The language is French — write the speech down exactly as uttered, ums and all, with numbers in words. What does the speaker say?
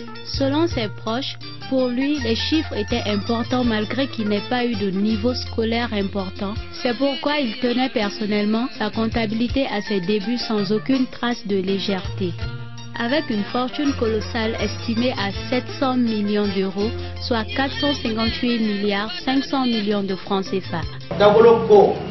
Selon ses proches, pour lui, les chiffres étaient importants malgré qu'il n'ait pas eu de niveau scolaire important. C'est pourquoi il tenait personnellement sa comptabilité à ses débuts sans aucune trace de légèreté. Avec une fortune colossale estimée à sept cents millions d'euros, soit quatre cent cinquante-huit milliards cinq cents millions de francs C F A.